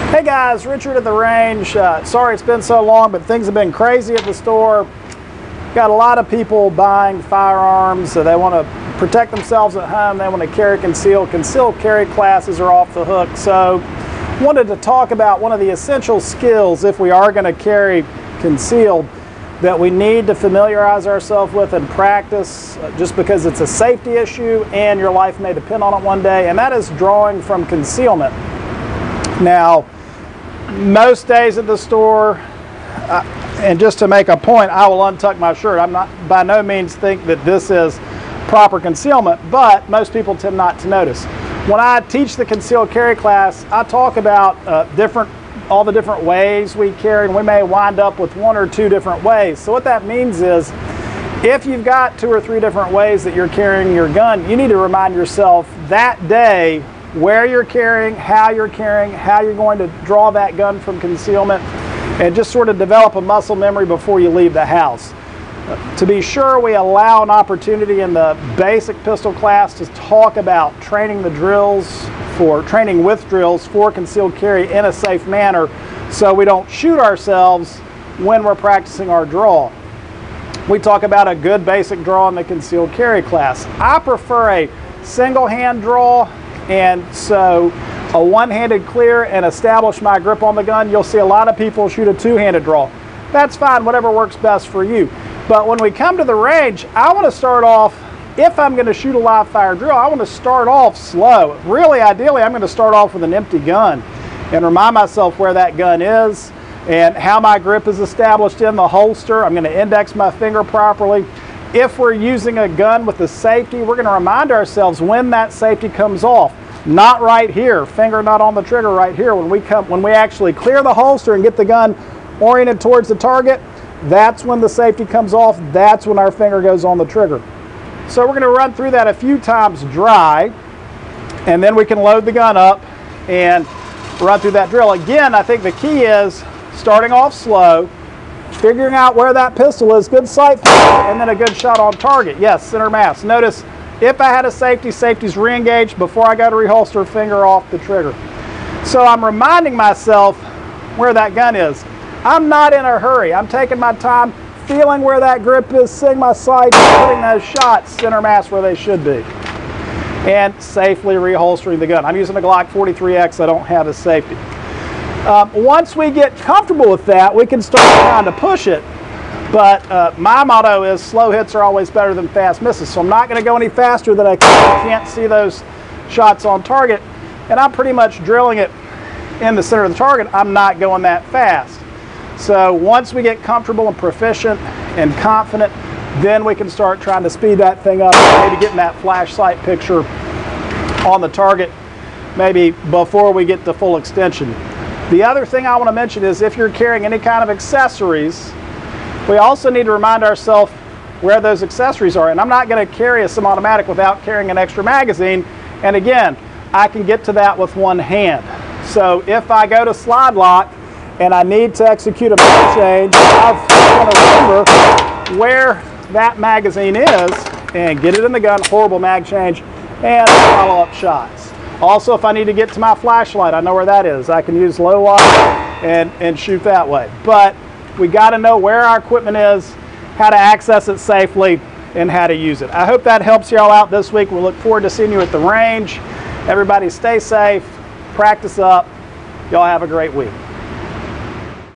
Hey guys, Richard at the range. Sorry it's been so long, but things have been crazy at the store. Got a lot of people buying firearms, so they want to protect themselves at home. They want to carry concealed. Concealed carry classes are off the hook. So wanted to talk about one of the essential skills if we are going to carry concealed that we need to familiarize ourselves with and practice just because it's a safety issue and your life may depend on it one day, and that is drawing from concealment. Now, most days at the store, and just to make a point, I will untuck my shirt. I'm not by no means think that this is proper concealment, but most people tend not to notice. When I teach the concealed carry class, I talk about all the different ways we carry, and we may wind up with one or two different ways. So what that means is, if you've got 2 or 3 different ways that you're carrying your gun, you need to remind yourself that day where you're carrying, how you're going to draw that gun from concealment, and just sort of develop a muscle memory before you leave the house. To be sure, we allow an opportunity in the basic pistol class to talk about training with drills for concealed carry in a safe manner so we don't shoot ourselves when we're practicing our draw. We talk about a good basic draw in the concealed carry class. I prefer a single hand draw, and so a one-handed clear and establish my grip on the gun. You'll see a lot of people shoot a two-handed draw. That's fine, whatever works best for you. But when we come to the range, I want to start off, if I'm going to shoot a live fire drill, I want to start off slow. Really, ideally, I'm going to start off with an empty gun and remind myself where that gun is and how my grip is established in the holster. I'm going to index my finger properly. If we're using a gun with the safety, we're going to remind ourselves when that safety comes off. Not right here, finger not on the trigger right here. When we actually clear the holster and get the gun oriented towards the target, that's when the safety comes off. That's when our finger goes on the trigger. So we're going to run through that a few times dry, and then we can load the gun up and run through that drill. Again, I think the key is starting off slow, figuring out where that pistol is, good sight fire, and then a good shot on target. Yes, center mass. Notice if I had a safety's re-engaged before I go to reholster, finger off the trigger. So I'm reminding myself where that gun is. I'm not in a hurry. I'm taking my time, feeling where that grip is, seeing my sight, putting those shots center mass where they should be, and safely reholstering the gun. I'm using a Glock 43X. I don't have a safety. Once we get comfortable with that, we can start trying to push it. But my motto is slow hits are always better than fast misses. So I'm not going to go any faster than I can't see those shots on target. And I'm pretty much drilling it in the center of the target. I'm not going that fast. So once we get comfortable and proficient and confident, then we can start trying to speed that thing up, maybe getting that flash sight picture on the target maybe before we get to full extension. The other thing I want to mention is if you're carrying any kind of accessories, we also need to remind ourselves where those accessories are. And I'm not going to carry a semi-automatic without carrying an extra magazine. And again, I can get to that with one hand. So if I go to slide lock and I need to execute a mag change, I want to remember where that magazine is and get it in the gun, horrible mag change, and follow up shots. Also, if I need to get to my flashlight, I know where that is. I can use low light and shoot that way. But we got to know where our equipment is, how to access it safely, and how to use it. I hope that helps y'all out this week. We look forward to seeing you at the range. Everybody stay safe, practice up. Y'all have a great week.